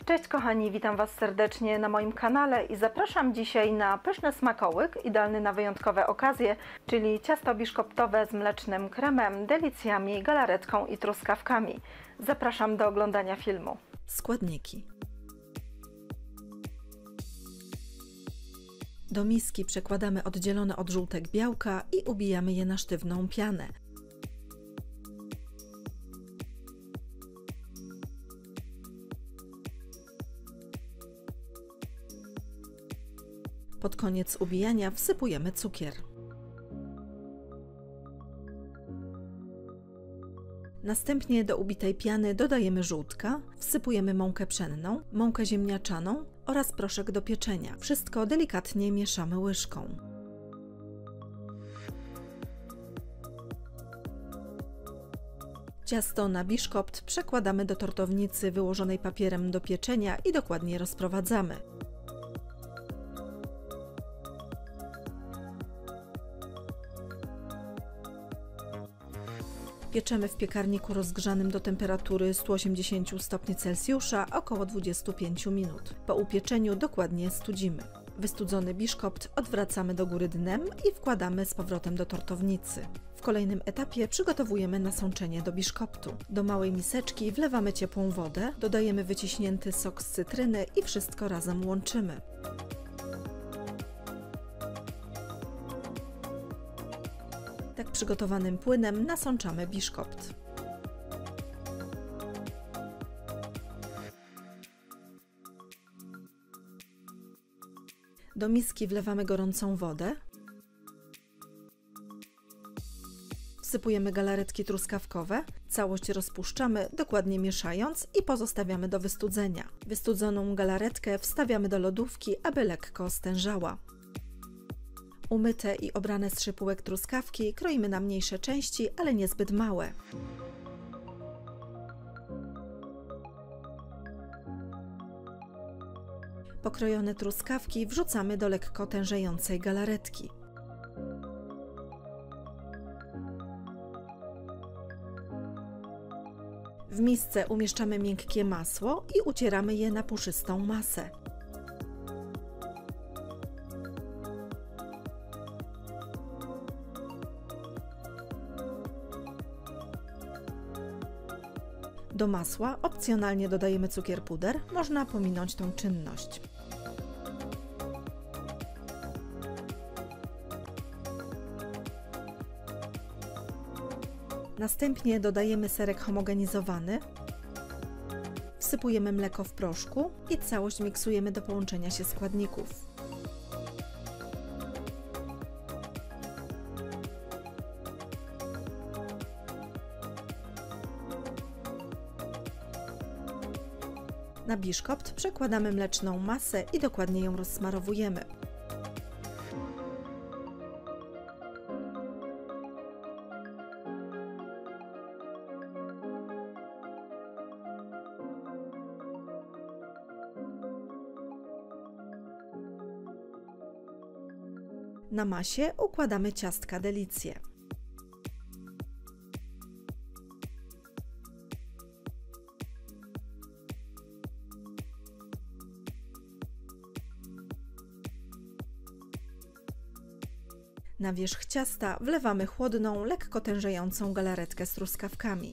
Cześć kochani, witam Was serdecznie na moim kanale i zapraszam dzisiaj na pyszny smakołyk, idealny na wyjątkowe okazje, czyli ciasto biszkoptowe z mlecznym kremem, delicjami, galaretką i truskawkami. Zapraszam do oglądania filmu. Składniki. Do miski przekładamy oddzielone od żółtek białka i ubijamy je na sztywną pianę. Pod koniec ubijania wsypujemy cukier. Następnie do ubitej piany dodajemy żółtka, wsypujemy mąkę pszenną, mąkę ziemniaczaną oraz proszek do pieczenia. Wszystko delikatnie mieszamy łyżką. Ciasto na biszkopt przekładamy do tortownicy wyłożonej papierem do pieczenia i dokładnie rozprowadzamy. Pieczemy w piekarniku rozgrzanym do temperatury 180 stopni Celsjusza około 25 minut. Po upieczeniu dokładnie studzimy. Wystudzony biszkopt odwracamy do góry dnem i wkładamy z powrotem do tortownicy. W kolejnym etapie przygotowujemy nasączenie do biszkoptu. Do małej miseczki wlewamy ciepłą wodę, dodajemy wyciśnięty sok z cytryny i wszystko razem łączymy. Tak przygotowanym płynem nasączamy biszkopt. Do miski wlewamy gorącą wodę. Wsypujemy galaretki truskawkowe. Całość rozpuszczamy, dokładnie mieszając i pozostawiamy do wystudzenia. Wystudzoną galaretkę wstawiamy do lodówki, aby lekko stężała. Umyte i obrane z szypułek truskawki kroimy na mniejsze części, ale niezbyt małe. Pokrojone truskawki wrzucamy do lekko tężejącej galaretki. W misce umieszczamy miękkie masło i ucieramy je na puszystą masę. Do masła opcjonalnie dodajemy cukier puder, można pominąć tą czynność. Następnie dodajemy serek homogenizowany, wsypujemy mleko w proszku i całość miksujemy do połączenia się składników. Na biszkopt przekładamy mleczną masę i dokładnie ją rozsmarowujemy. Na masie układamy ciastka delicje. Na wierzch ciasta wlewamy chłodną, lekko tężejącą galaretkę z truskawkami.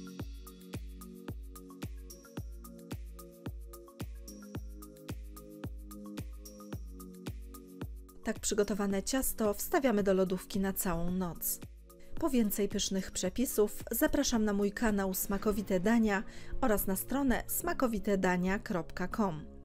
Tak przygotowane ciasto wstawiamy do lodówki na całą noc. Po więcej pysznych przepisów zapraszam na mój kanał Smakowite Dania oraz na stronę smakowitedania.com.